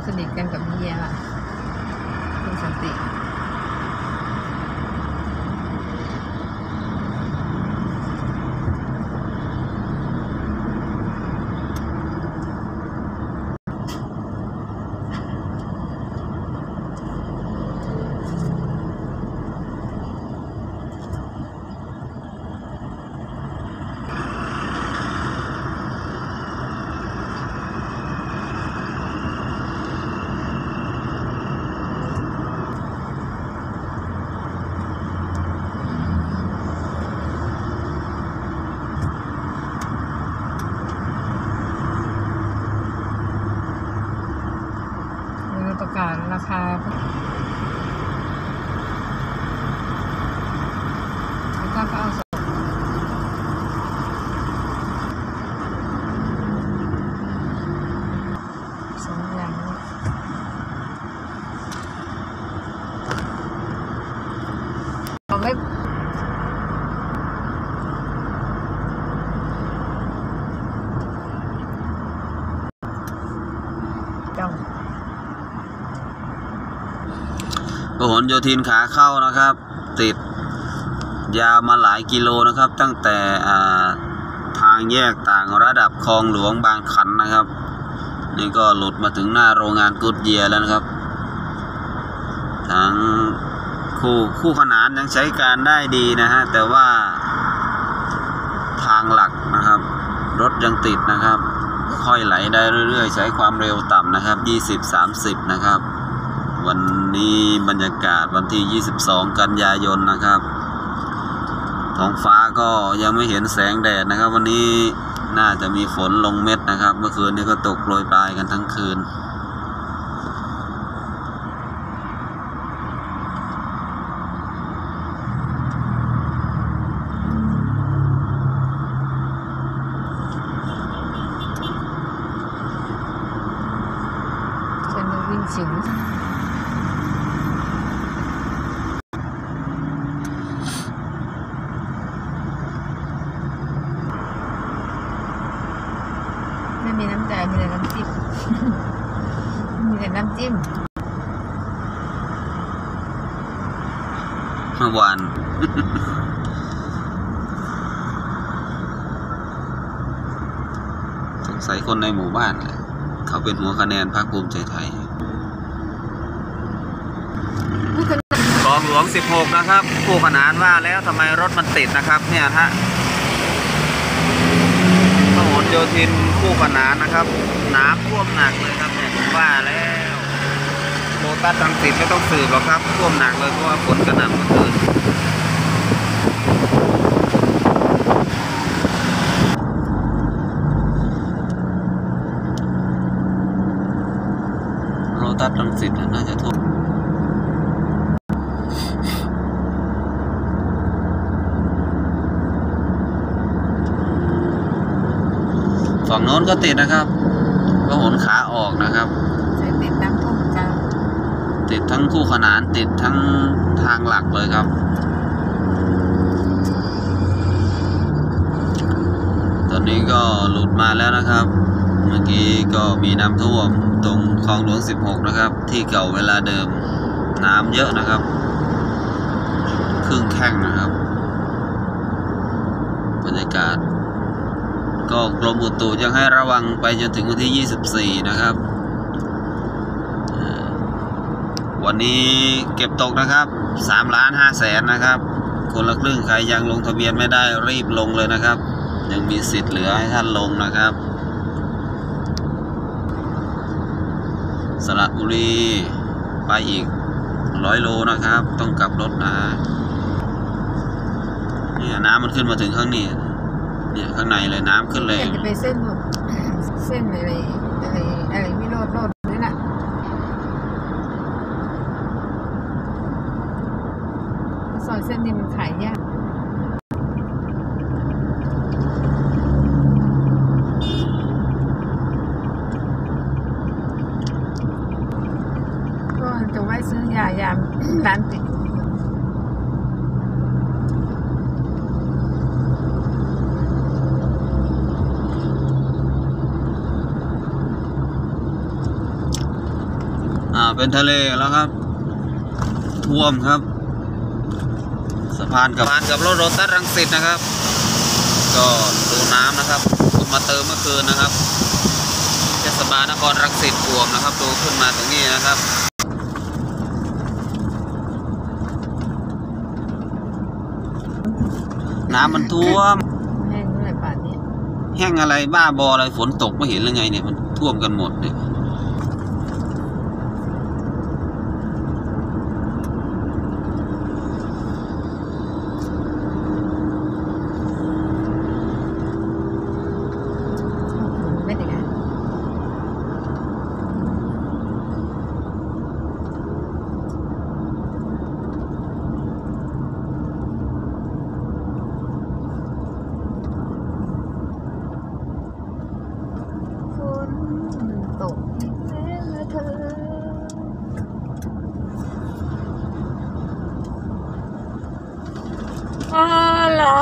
สนิทกันกับเมียล่ะคุณสันติประกาศราคาแล้วก็เอาสองอย่างเราไม่จ้องพหลโยธินขาเข้านะครับติดยาวมาหลายกิโลนะครับตั้งแต่ทางแยกต่างระดับคลองหลวงบางขันนะครับนี่ก็หลุดมาถึงหน้าโรงงานกู๊ดเยียร์แล้วนะครับทั้งคู่ขนานยังใช้การได้ดีนะฮะแต่ว่าทางหลักนะครับรถยังติดนะครับค่อยไหลได้เรื่อยๆใช้ความเร็วต่ำนะครับ20-30นะครับวันนี้บรรยากาศวันที่22กันยายนนะครับท้องฟ้าก็ยังไม่เห็นแสงแดดนะครับวันนี้น่าจะมีฝนลงเม็ดนะครับเมื่อคืนนี้ก็ตกโปรยปลายกันทั้งคืนฉันวิ่งสิงไม่มีน้ำใจมีแต่น้ำจิ้มมีแต่น้ำจิ้มเมื่อวาน สงสัยคนในหมู่บ้านแหละเขาเป็นหัวคะแนนพรรคภูมิใจไทยคลองหลวง16นะครับคู่ขนานว่าแล้วทำไมรถมันติดนะครับเนี่ยฮะพหลโยธินคู่ขนานนะครับน้ำท่วมหนักเลยครับเนี่ยว่าแล้วโลตัสรังสิตไม่ต้องสืบหรอกครับท่วมหนักเลยเพราะว่าฝนกระหน่ำเมื่อคืนโลตัสรังสิตน่าจะท่วมฝั่งโน้นก็ติดนะครับพหลขาออกนะครับติดน้ำท่วมกันติดทั้งคู่ขนานติดทั้งทางหลักเลยครับตอนนี้ก็หลุดมาแล้วนะครับเมื่อกี้ก็มีน้ำท่วมตรงคลองหลวง16นะครับที่เก่าเวลาเดิมน้ำเยอะนะครับครึ่งแข้งนะครับบรรยากาศก็กรมอุตุยังให้ระวังไปจนถึงวันที่24นะครับวันนี้เก็บตกนะครับ3,500,000นะครับคนละครึ่งใครยังลงทะเบียนไม่ได้รีบลงเลยนะครับยังมีสิทธิ์เหลือให้ท่านลงนะครับสระบุรีไปอีก100 โลนะครับต้องกลับรถนะเนี่ยน้ำมันขึ้นมาถึงข้างนี้เนี่ยข้างในเลยน้ำขึ้นเลยจะไปเส้นอะไรวิโรจน์โรดนี่น่ะซอยเส้นนี้มันขายยากก็จะไว้ซื้อยามร้านปิดเป็นทะเลแล้วครับท่วมครับสะพานกับรถโรตัสรังสิตนะครับก็ดูน้ำนะครับคุณมาเติมเมื่อคืนนะครับเทศบาลนครรังสิตท่วมนะครับดูขึ้นมาตรงนี้นะครับน้ำมันท่วมแห้งเมื่อไหร่ป่านนี้แห้งอะไรบ้าบออะไรฝนตกไม่เห็นหรือไงเนี่ยมันท่วมกันหมดเนี่ยไม่ได้ไงตกแม้เธอลา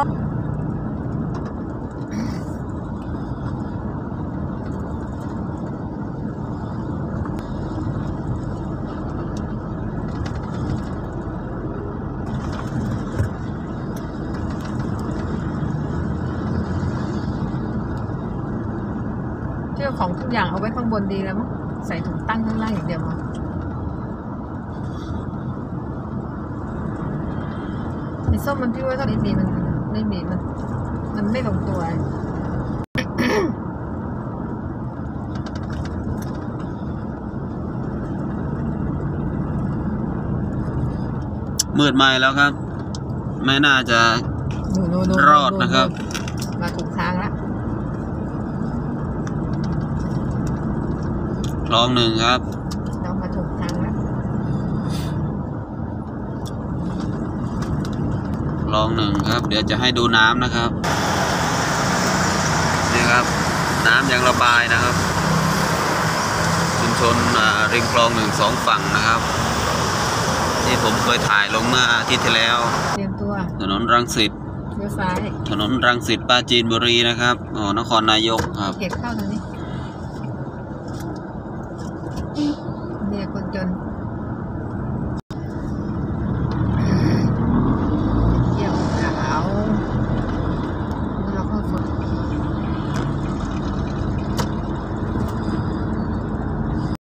เชื่อของทุกอย่างเอาไว้ข้างบนดีแล้วมั้งใส่ถุงตั้งข้างล่างอย่างเดียวมั้งไอ้ส้มมันพี่ว่าถ้าไม่มีมันไม่มีมันไม่ลงตัวมืดไหมแล้วครับไม่น่าจะรอดนะครับมาถูกทางแล้วคลองหนึ่งครับเรามาถูกทางแล้วคลองหนึ่งครับเดี๋ยวจะให้ดูน้ำนะครับนี่ครับน้ำยังระบายนะครับชุมชนริมคลอง1 2ฝั่งนะครับที่ผมเคยถ่ายลงเมื่ออาทิตย์ที่แล้วเตรียมตัวถนนรังสิตเลี้ยวซ้ายถนนรังสิตปราจีนบุรีนะครับนครนายกครับเก็บเข้าตรงนี้